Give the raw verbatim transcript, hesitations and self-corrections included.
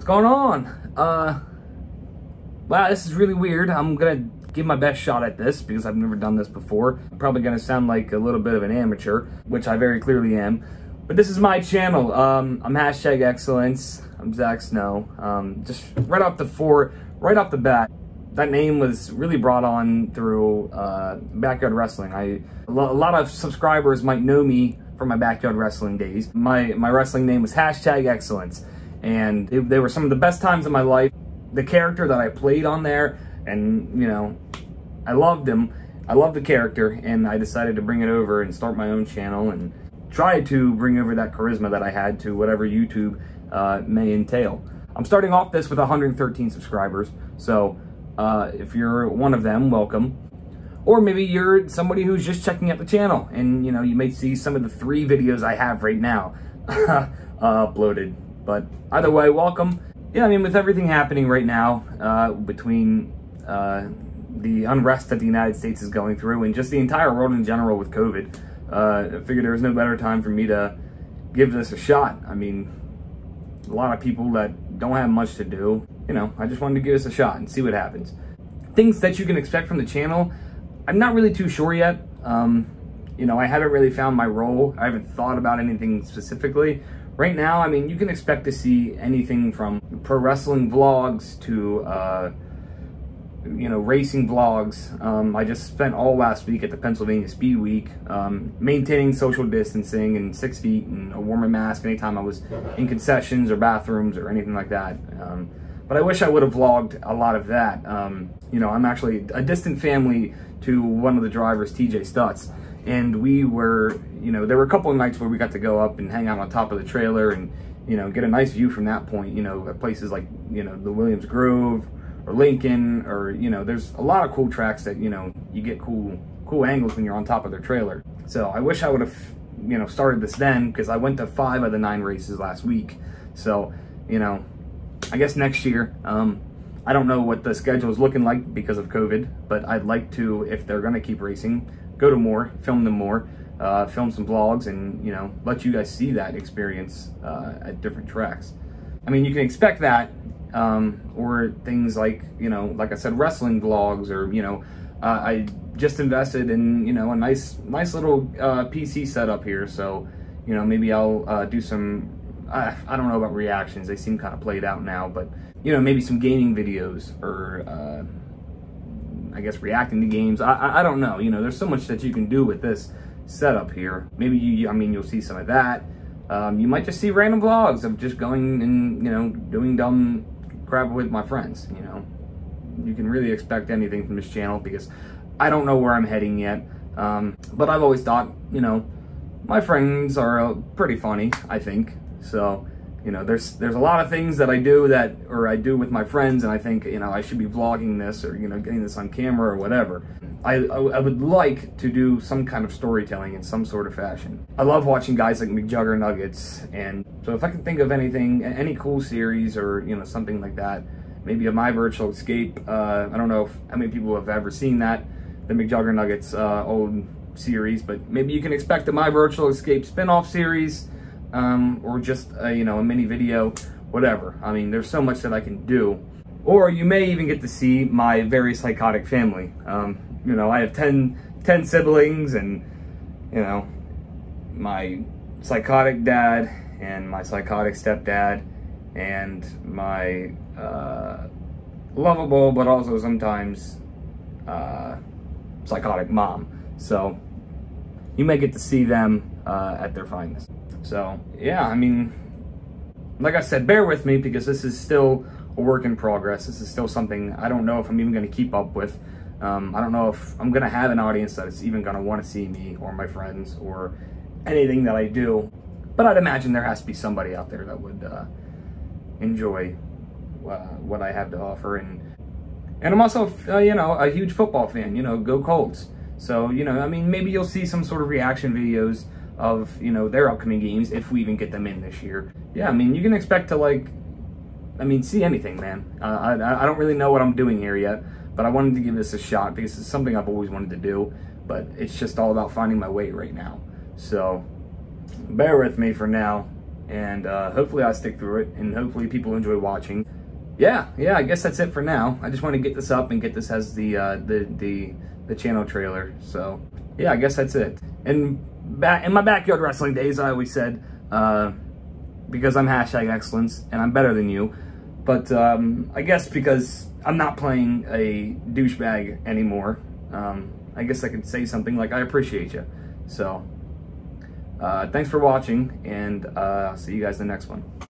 going on? Uh, wow, this is really weird. I'm gonna give my best shot at this because I've never done this before. I'm probably gonna sound like a little bit of an amateur, which I very clearly am. But this is my channel. Um, I'm hashtag excellence. I'm Zach Snow. Um, just right off the four, right off the bat, that name was really brought on through uh, backyard wrestling. I a lot of subscribers might know me from my backyard wrestling days. My my wrestling name was hashtag excellence, and it, they were some of the best times of my life. The character that I played on there, and you know, I loved him. I loved the character, and I decided to bring it over and start my own channel and try to bring over that charisma that I had to whatever YouTube uh, may entail. I'm starting off this with one hundred thirteen subscribers, so uh, if you're one of them, welcome. Or maybe you're somebody who's just checking out the channel, and you know, you may see some of the three videos I have right now uh, uploaded. But either way, welcome. Yeah, I mean, with everything happening right now, uh, between uh, the unrest that the United States is going through and just the entire world in general with COVID, uh, I figured there was no better time for me to give this a shot. I mean, a lot of people that don't have much to do, you know, I just wanted to give this a shot and see what happens. Things that you can expect from the channel, I'm not really too sure yet. Um, you know, I haven't really found my role. I haven't thought about anything specifically. Right now, I mean, you can expect to see anything from pro wrestling vlogs to, uh, you know, racing vlogs. Um, I just spent all last week at the Pennsylvania Speed Week, um, maintaining social distancing and six feet and a warmer mask anytime I was in concessions or bathrooms or anything like that. Um, but I wish I would have vlogged a lot of that. Um, you know, I'm actually a distant family to one of the drivers, T J Stutz. And we were, you know, there were a couple of nights where we got to go up and hang out on top of the trailer and, you know, get a nice view from that point, you know, at places like, you know, the Williams Grove or Lincoln, or, you know, there's a lot of cool tracks that, you know, you get cool, cool angles when you're on top of their trailer. So I wish I would have, you know, started this then, because I went to five of the nine races last week. So, you know, I guess next year, um, I don't know what the schedule is looking like because of COVID, but I'd like to, if they're going to keep racing, go to more, film them more, uh, film some vlogs, and, you know, let you guys see that experience uh, at different tracks. I mean, you can expect that, um, or things like, you know, like I said, wrestling vlogs, or, you know, uh, I just invested in, you know, a nice, nice little uh, P C setup here, so, you know, maybe I'll uh, do some, uh, I don't know about reactions, they seem kind of played out now, but, you know, maybe some gaming videos, or, uh, I guess reacting to games. I, I I don't know. You know, there's so much that you can do with this setup here. Maybe you, I mean, you'll see some of that. Um, you might just see random vlogs of just going and, you know, doing dumb crap with my friends. You know, you can really expect anything from this channel because I don't know where I'm heading yet. Um, but I've always thought, you know, my friends are uh, pretty funny, I think. So, you know, there's there's a lot of things that I do that, or I do with my friends, and I think, you know, I should be vlogging this, or, you know, getting this on camera or whatever. I, I, I would like to do some kind of storytelling in some sort of fashion. I love watching guys like McJuggernuggets, and so if I can think of anything, any cool series, or, you know, something like that, maybe a My Virtual Escape. Uh, I don't know if, how many people have ever seen that, the McJuggernuggets uh, old series, but maybe you can expect a My Virtual Escape spin-off series. Um, or just, uh, you know, a mini video, whatever. I mean, there's so much that I can do. Or you may even get to see my very psychotic family. Um, you know, I have ten, ten siblings, and, you know, my psychotic dad, and my psychotic stepdad, and my uh, lovable, but also sometimes uh, psychotic mom. So you may get to see them uh, at their finest. So, yeah, I mean, like I said, bear with me because this is still a work in progress. This is still something I don't know if I'm even going to keep up with. Um, I don't know if I'm going to have an audience that is even going to want to see me or my friends or anything that I do. But I'd imagine there has to be somebody out there that would uh, enjoy uh, what I have to offer. And, and I'm also, uh, you know, a huge football fan. You know, go Colts. So, you know, I mean, maybe you'll see some sort of reaction videos of, you know, their upcoming games, if we even get them in this year. Yeah, I mean, you can expect to, like, I mean, see anything, man. Uh, I, I don't really know what I'm doing here yet, but I wanted to give this a shot because it's something I've always wanted to do, but it's just all about finding my way right now. So, bear with me for now. and uh, hopefully I stick through it, and hopefully people enjoy watching. Yeah, yeah, I guess that's it for now. I just want to get this up and get this as the uh, the the the channel trailer. So yeah, I guess that's it. And back in my backyard wrestling days, I always said, uh, because I'm hashtag excellence and I'm better than you. But um, I guess because I'm not playing a douchebag anymore, um, I guess I could say something like, I appreciate you. So, uh, thanks for watching, and uh, I'll see you guys in the next one.